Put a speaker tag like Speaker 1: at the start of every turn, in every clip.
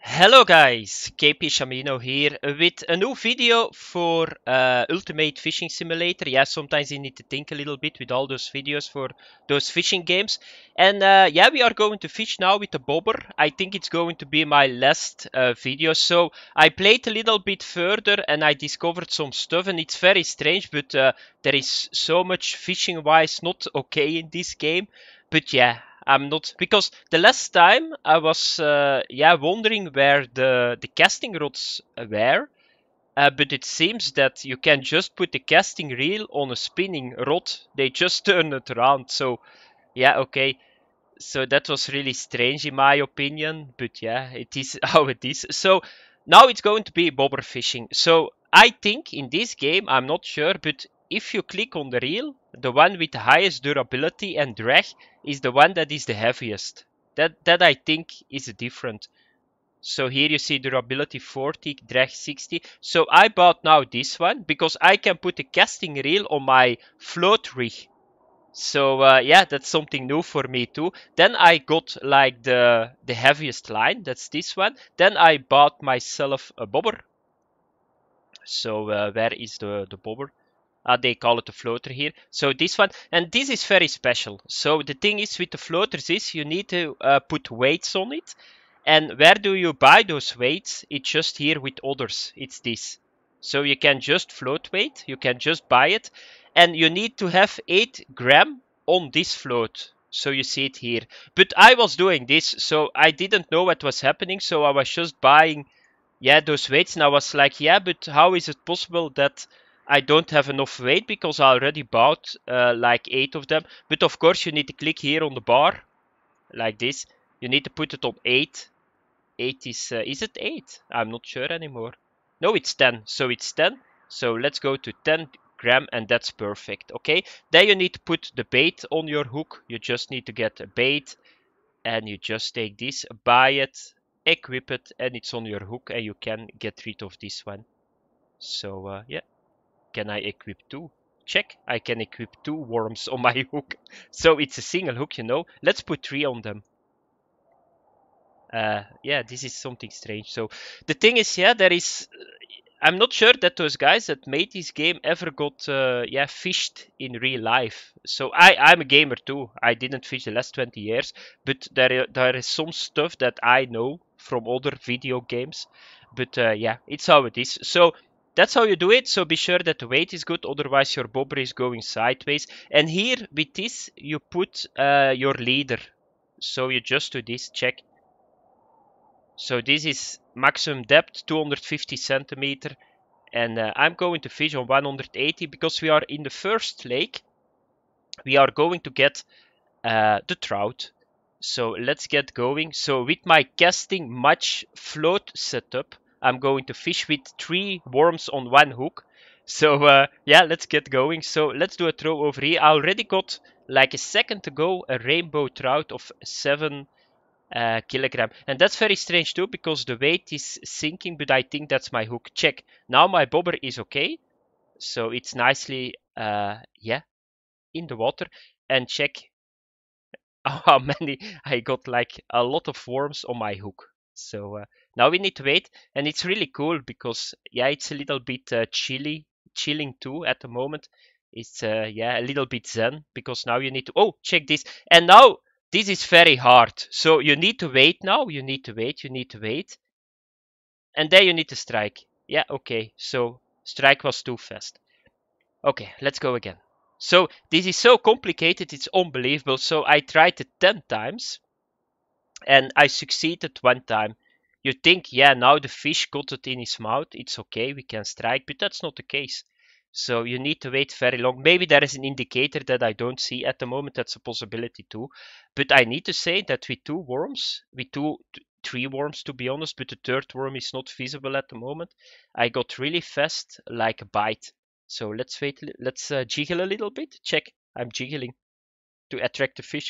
Speaker 1: Hello guys, KP Shamino here with a new video for Ultimate Fishing Simulator. Yeah, sometimes you need to think a little bit with all those videos for those fishing games. And yeah, we are going to fish now with the bobber. I think it's going to be my last video. So I played a little bit further and I discovered some stuff and it's very strange, but there is so much fishing wise not okay in this game. But yeah, I'm not, because the last time I was yeah, wondering where the casting rods were, but it seems that you can just put the casting reel on a spinning rod. They just turn it around. So yeah, okay. So that was really strange in my opinion, but yeah, it is how it is. So now it's going to be bobber fishing. So I think in this game, I'm not sure, but if you click on the reel, the one with the highest durability and drag is the one that is the heaviest. That I think is different. So here you see durability 40, drag 60. So I bought now this one because I can put a casting reel on my float rig. So yeah, that's something new for me too. Then I got like the heaviest line, that's this one. Then I bought myself a bobber. So where is the bobber? They call it a floater here. So this one, and this is very special. So the thing is with the floaters is you need to put weights on it. And where do you buy those weights? It's just here with others. It's this. So you can just float weight. You can just buy it. And you need to have 8 gram on this float. So you see it here. But I was doing this, so I didn't know what was happening. So I was just buying, yeah, those weights. And I was like, yeah, but how is it possible that I don't have enough weight? Because I already bought like 8 of them. But of course, you need to click here on the bar like this. You need to put it on 8. 8 is it 8? I'm not sure anymore. No, it's 10. So it's 10. So let's go to 10 gram and that's perfect. Okay. Then you need to put the bait on your hook. You just need to get a bait and you just take this, buy it, equip it, and it's on your hook and you can get rid of this one. So yeah, can I equip 2? Check. I can equip 2 worms on my hook. So it's a single hook, you know. Let's put 3 on them. Yeah, this is something strange. So the thing is, yeah, there is. I'm not sure that those guys that made this game ever got, yeah, fished in real life. So I'm a gamer too. I didn't fish the last 20 years, but there is some stuff that I know from other video games. But yeah, it's how it is. So that's how you do it. So be sure that the weight is good, otherwise your bobber is going sideways. And here with this, you put your leader. So you just do this. Check. So this is maximum depth 250 centimeter and I'm going to fish on 180 because we are in the first lake. We are going to get the trout. So let's get going. So with my casting match float setup, I'm going to fish with 3 worms on 1 hook. So yeah, let's get going. So let's do a throw over here. I already got like a second ago a rainbow trout of 7 kilogram. And that's very strange too because the weight is sinking, but I think that's my hook. Check. Now my bobber is okay. So it's nicely, yeah, in the water. And check how many I got, like a lot of worms on my hook. So now we need to wait. And it's really cool because, yeah, it's a little bit chilling too at the moment. It's, yeah, a little bit zen because now you need to, oh, check this. And now this is very hard. So you need to wait now. You need to wait. You need to wait. And then you need to strike. Yeah, okay. So strike was too fast. Okay, let's go again. So this is so complicated, it's unbelievable. So I tried it 10 times and I succeeded 1 time. You think, yeah, now the fish got it in his mouth, it's okay, we can strike, but that's not the case. So you need to wait very long. Maybe there is an indicator that I don't see at the moment, that's a possibility too. But I need to say that with 2 worms, with 3 worms to be honest, but the 3rd worm is not visible at the moment, I got really fast like a bite. So let's wait, let's jiggle a little bit. Check, I'm jiggling to attract the fish.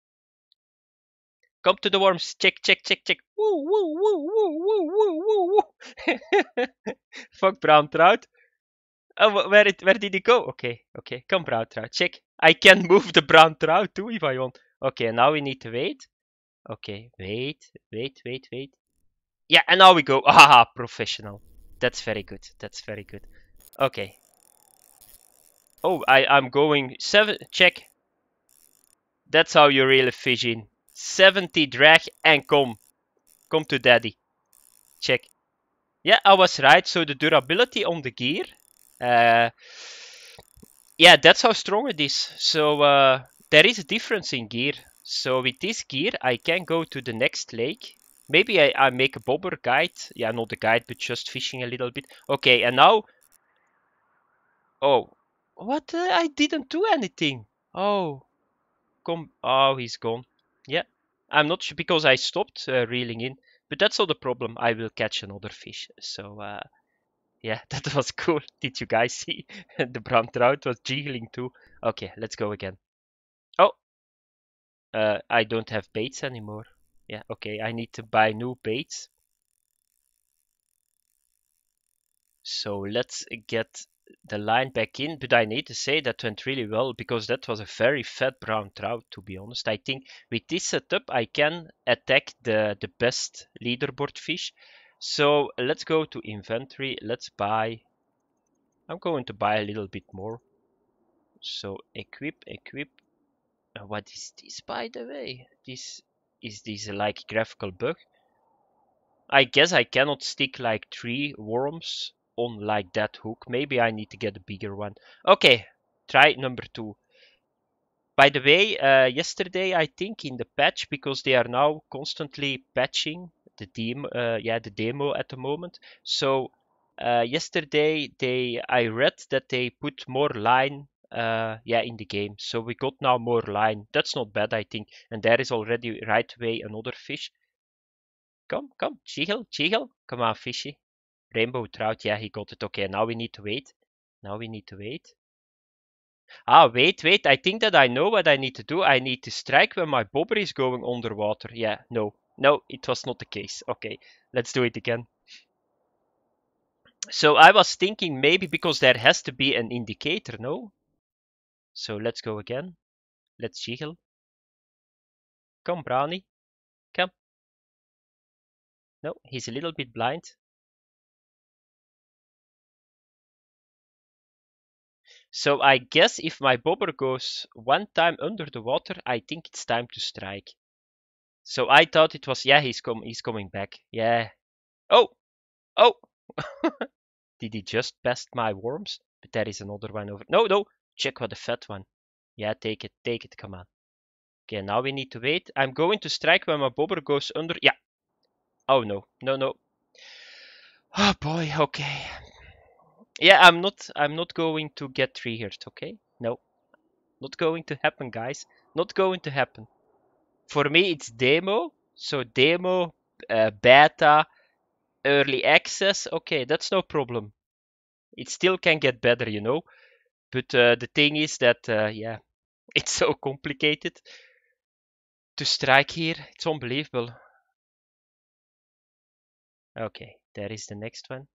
Speaker 1: Come to the worms. Check, check, check, check. Woo, woo, woo, woo, woo, woo, woo, woo. Fuck brown trout. Oh, where did he go? Okay, okay. Come brown trout. Check. I can move the brown trout too if I want. Okay, now we need to wait. Okay, wait, wait, wait, wait. Yeah, and now we go. Ah, professional. That's very good. That's very good. Okay. Oh, I'm going 7. Check. That's how you really fish in. 70 drag and come to daddy. Check. Yeah, I was right. So the durability on the gear. Uh, yeah, that's how strong it is. So there is a difference in gear. So with this gear, I can go to the next lake. Maybe I make a bobber guide. Yeah, not a guide, but just fishing a little bit. Okay, and now. Oh, what? I didn't do anything. Oh, come. Oh, he's gone. Yeah, I'm not sure because I stopped reeling in. But that's not the problem. I will catch another fish. So yeah, that was cool. Did you guys see? The brown trout was jiggling too. Okay, let's go again. Oh, I don't have baits anymore. Yeah, okay, I need to buy new baits. So let's get the line back in. But I need to say that went really well because that was a very fat brown trout, to be honest. I think with this setup, I can attack the best leaderboard fish. So let's go to inventory. Let's buy. I'm going to buy a little bit more. So equip. What is this, by the way? This like graphical bug? I guess I cannot stick like 3 worms on like that hook. Maybe I need to get a bigger one. Okay, try number 2. By the way, yesterday I think in the patch, because they are now constantly patching the demo at the moment. So yesterday I read that they put more line in the game. So we got now more line. That's not bad, I think. And there is already right away another fish. Come, Chigel. Come on, fishy. Rainbow trout, yeah, he got it. Okay, now we need to wait. Ah, wait. I think that I know what I need to do. I need to strike when my bobber is going underwater. Yeah, no, it was not the case. Okay, let's do it again. So I was thinking maybe because there has to be an indicator, no? So let's go again. Let's jiggle. Come, Brownie. Come. No, he's a little bit blind. So I guess if my bobber goes one time under the water, I think it's time to strike. So I thought it was, yeah, he's coming back. Yeah. Oh, oh. Did he just pest my worms? But there is another one over. No. Check what the fat one. Yeah, take it. Come on. Okay, now we need to wait. I'm going to strike when my bobber goes under. Yeah. Oh no. Oh boy. Okay. Yeah, I'm not going to get triggered. Okay. No, not going to happen, guys. Not going to happen. For me, it's demo. So demo, beta, early access. Okay, that's no problem. It still can get better. But the thing is that, yeah, it's so complicated to strike here. It's unbelievable. Okay, there is the next one.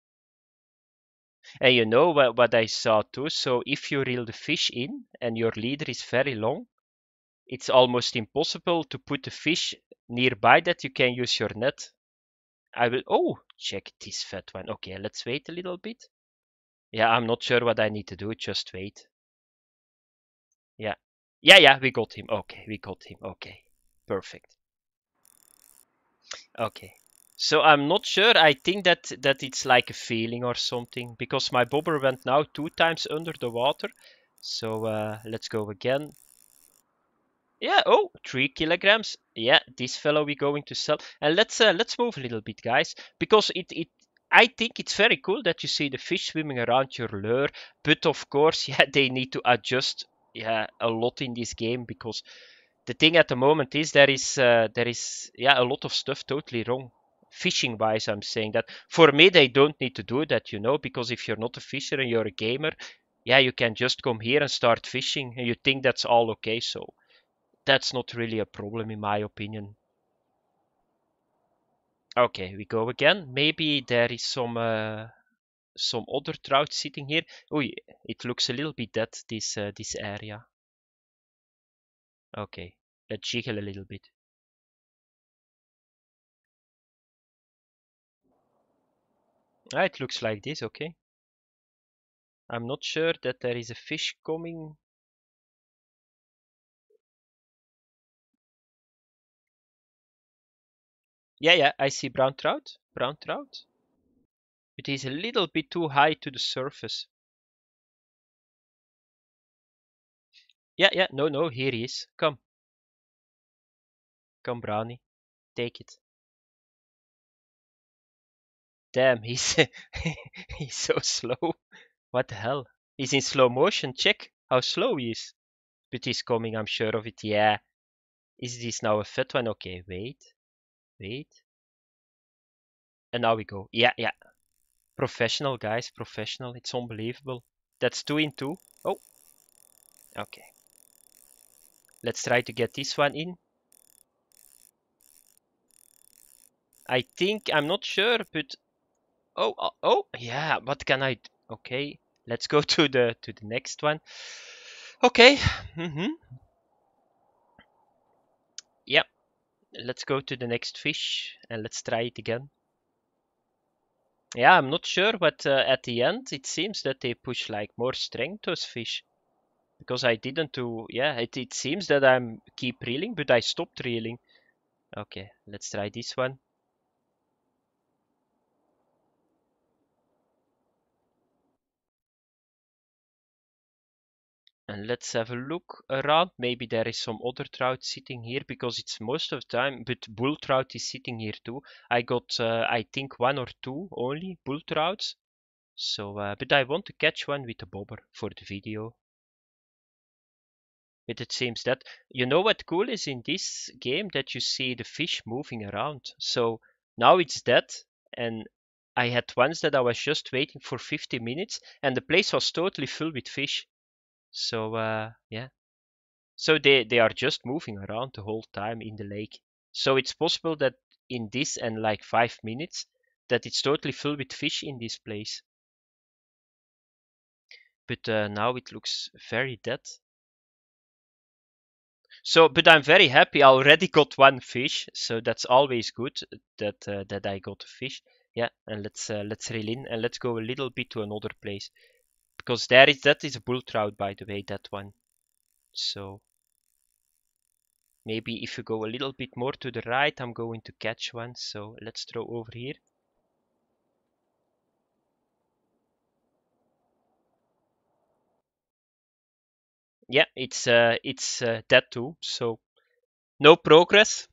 Speaker 1: And you know what I saw too? So if you reel the fish in and your leader is very long, it's almost impossible to put the fish nearby that you can use your net. I will. Oh, check this fat one. Okay, let's wait a little bit. Yeah, I'm not sure what I need to do. Just wait. Yeah. Yeah, we got him. Okay, we got him. Okay, perfect. Okay. So I'm not sure. I think that it's like a feeling or something because my bobber went now 2 times under the water. So let's go again. Yeah, oh, 3 kilograms. Yeah, this fellow we're going to sell. And let's move a little bit, guys, because it I think it's very cool that you see the fish swimming around your lure, but of course, yeah, they need to adjust, yeah, a lot in this game because the thing at the moment is there is yeah, a lot of stuff totally wrong. Fishing wise, I'm saying that. For me, they don't need to do that, because if you're not a fisher and you're a gamer, yeah, you can just come here and start fishing and you think that's all okay. So that's not really a problem in my opinion. Okay, we go again. Maybe there is some other trout sitting here. Oh, it looks a little bit dead, this area. Okay, let's jiggle a little bit. Ah, it looks like this, okay. I'm not sure that there is a fish coming. Yeah, yeah, I see brown trout. Brown trout. But he's a little bit too high to the surface. Yeah, yeah, no, no, here he is. Come, come, Brownie. Take it. Damn, he's he's so slow. What the hell? He's in slow motion. Check how slow he is. But he's coming, I'm sure of it. Yeah. Is this now a fat one? Okay, wait, wait. And now we go. Yeah, yeah. Professional, guys. Professional. It's unbelievable. That's 2 in 2. Oh, okay. Let's try to get this one in. I think, I'm not sure, but oh, yeah. What can I? Okay, let's go to the next one. Okay. Yep. Let's go to the next fish and let's try it again. Yeah, I'm not sure, but at the end it seems that they push like more strength those fish because I didn't do. Yeah, it seems that I'm keep reeling, but I stopped reeling. Okay, let's try this one. And let's have a look around. Maybe there is some other trout sitting here because it's most of the time, but bull trout is sitting here too. I got, I think, one or two only bull trouts. So, but I want to catch one with a bobber for the video. But it seems that, you know what cool is in this game? That you see the fish moving around. So now it's dead. And I had once that I was just waiting for 50 minutes and the place was totally full with fish. So, yeah. So they are just moving around the whole time in the lake. So it's possible that in this and like 5 minutes that it's totally full with fish in this place. But now it looks very dead. So, but I'm very happy. I already got one fish, so that's always good that I got a fish. Yeah, and let's reel in and let's go a little bit to another place because that is a bull trout, by the way, that one. So maybe if you go a little bit more to the right, I'm going to catch one. So let's throw over here. Yeah, it's dead too. So no progress.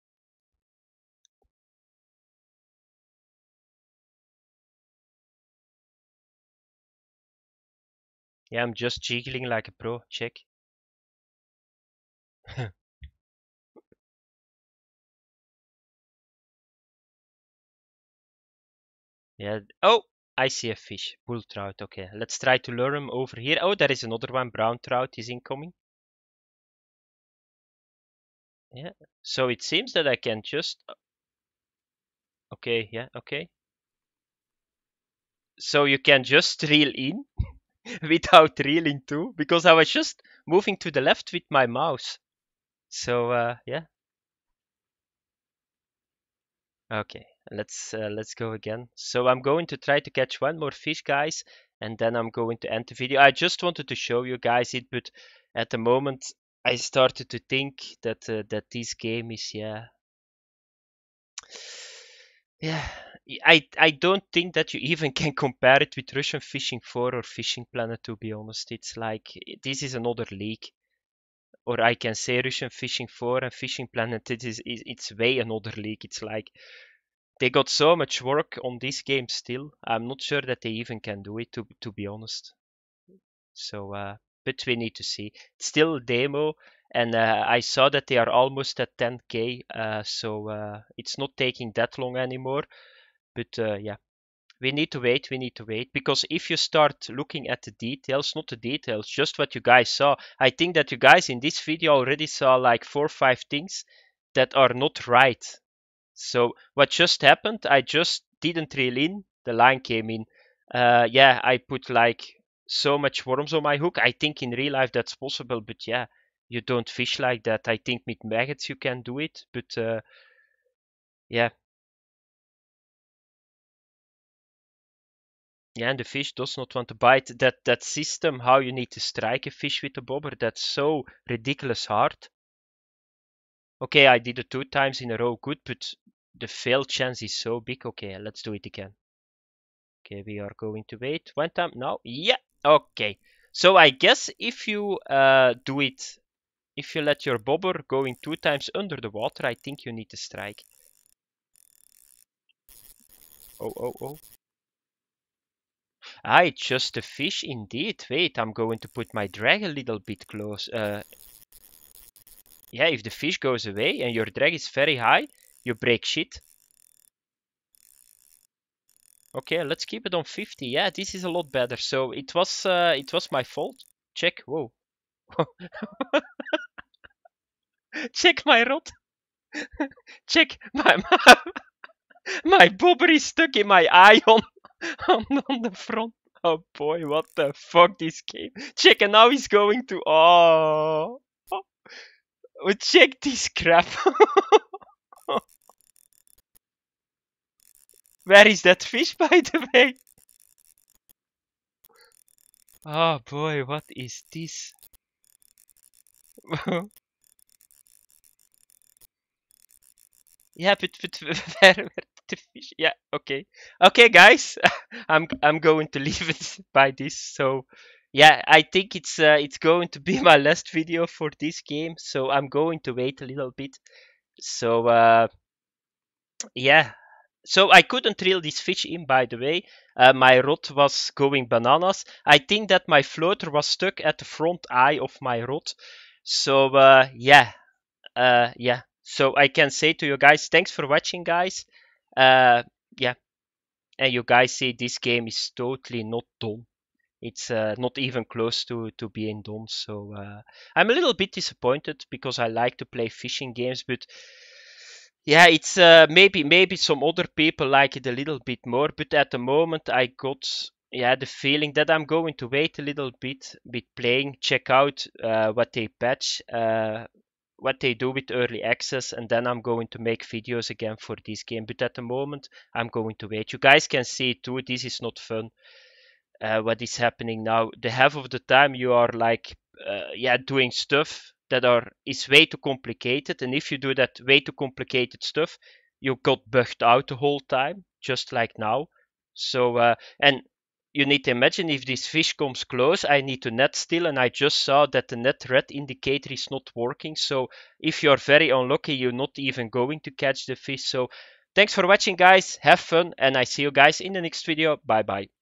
Speaker 1: Yeah, I'm just jiggling like a pro. Check. Yeah. Oh, I see a fish. Bull trout. Okay, let's try to lure him over here. Oh, there is another one. Brown trout is incoming. Yeah. So it seems that I can just. Okay. Yeah. Okay. So you can just reel in without reeling too, because I was just moving to the left with my mouse. So yeah. Okay. Let's go again. So I'm going to try to catch one more fish, guys, and then I'm going to end the video. I just wanted to show you guys it, but at the moment I started to think that this game is, yeah. I don't think that you even can compare it with Russian Fishing 4 or Fishing Planet, to be honest. It's like this is another league. Or I can say Russian Fishing 4 and Fishing Planet, it's way another league. It's like they got so much work on this game still. I'm not sure that they even can do it, to be honest. So, but we need to see. It's still a demo, and I saw that they are almost at 10K. So it's not taking that long anymore. But yeah, we need to wait. We need to wait because if you start looking at the details, not the details, just what you guys saw, I think that you guys in this video already saw like 4 or 5 things that are not right. So what just happened? I just didn't reel in. The line came in. Yeah, I put like so much worms on my hook. I think in real life that's possible, but yeah, you don't fish like that. I think with maggots you can do it, but yeah, Yeah, and the fish does not want to bite. That system, how you need to strike a fish with a bobber, that's so ridiculous hard. Okay, I did it 2 times in a row, good, but the fail chance is so big. Okay, let's do it again. Okay, we are going to wait 1 time. No, yeah, okay. So I guess if you do it, if you let your bobber going 2 times under the water, I think you need to strike. Oh, oh, oh. Ah, it's just a fish indeed. Wait, I'm going to put my drag a little bit close. Yeah, if the fish goes away and your drag is very high, you break shit. Okay, let's keep it on 50. Yeah, this is a lot better. So it was my fault. Check. Whoa. Check my rod. Check my bobber is stuck in my eye on the front. Oh boy, what the fuck this game. Check, and now he's going to oh, check this crap. Where is that fish, by the way? Oh boy, what is this? Yeah, but where the fish? Yeah, okay, okay, guys. I'm going to leave it by this. So, yeah, I think it's going to be my last video for this game. So I'm going to wait a little bit. So yeah. So I couldn't reel this fish in, by the way. My rod was going bananas. I think that my floater was stuck at the front eye of my rod. So yeah, yeah. So I can say to you guys, thanks for watching, guys. Yeah, and you guys see this game is totally not done. It's not even close to being done. So I'm a little bit disappointed because I like to play fishing games, but yeah, it's maybe some other people like it a little bit more. But at the moment, I got the feeling that I'm going to wait a little bit with playing, check out what they patch, what they do with early access, and then I'm going to make videos again for this game. But at the moment, I'm going to wait. You guys can see too, this is not fun. What is happening now? The half of the time you are like, doing stuff that is way too complicated, and if you do that way too complicated stuff, you got bugged out the whole time, just like now. So and you need to imagine if this fish comes close, I need to net still, and I just saw that the net red indicator is not working. So if you're very unlucky, you're not even going to catch the fish. So thanks for watching, guys. Have fun, and I see you guys in the next video. Bye bye.